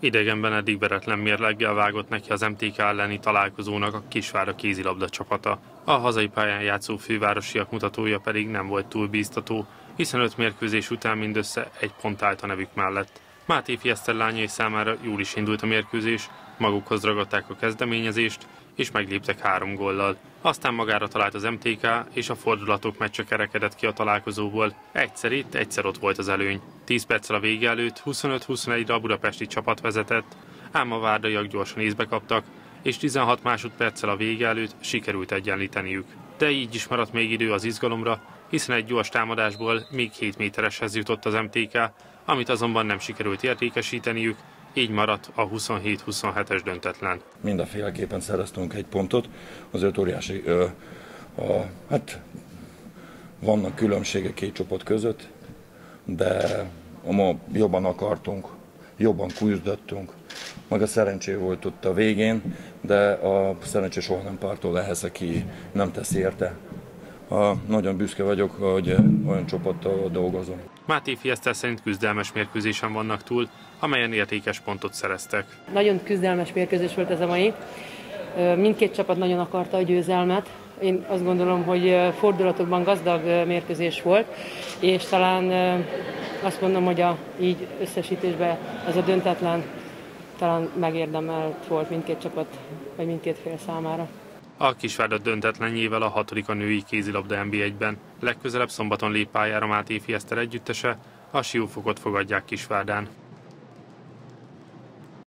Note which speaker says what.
Speaker 1: Idegenben eddig veretlen mérleggel vágott neki az MTK elleni találkozónak a Kisvárda kézilabda csapata. A hazai pályán játszó fővárosiak mutatója pedig nem volt túl bíztató, hiszen 5 mérkőzés után mindössze 1 pont állt a nevük mellett. Máté Fieszter lányai számára jól is indult a mérkőzés, magukhoz ragadták a kezdeményezést, és megléptek 3 góllal. Aztán magára talált az MTK, és a fordulatok meccse kerekedett ki a találkozóból. Egyszer itt, egyszer ott volt az előny. 10 perccel a vége előtt 25-21-re a budapesti csapat vezetett, ám a várdaiak gyorsan észbe kaptak, és 16 másodperccel a vége előtt sikerült egyenlíteniük. De így is maradt még idő az izgalomra, hiszen egy gyors támadásból még 7 métereshez jutott az MTK, amit azonban nem sikerült értékesíteniük, így maradt a 27-27-es döntetlen.
Speaker 2: Mindenféleképpen szereztünk egy pontot, azért óriási, hát vannak különbségek két csoport között, de ma jobban akartunk, jobban küzdöttünk, meg a szerencsé volt ott a végén, de a szerencsé soha nem pártol ehhez, aki nem teszi érte. Nagyon büszke vagyok, hogy olyan csapattal dolgozom.
Speaker 1: Máté Fieszter szerint küzdelmes mérkőzésen vannak túl, amelyen értékes pontot szereztek.
Speaker 3: Nagyon küzdelmes mérkőzés volt ez a mai. Mindkét csapat nagyon akarta a győzelmet. Én azt gondolom, hogy fordulatokban gazdag mérkőzés volt, és talán azt mondom, hogy így összesítésben ez a döntetlen talán megérdemelt volt mindkét csapat, vagy mindkét fél számára.
Speaker 1: A Kisvárda döntetlenjével a 6. a női kézilabda NB1-ben. Legközelebb szombaton lép pályára Máté Fieszter együttese, a Siófokot fogadják Kisvárdán.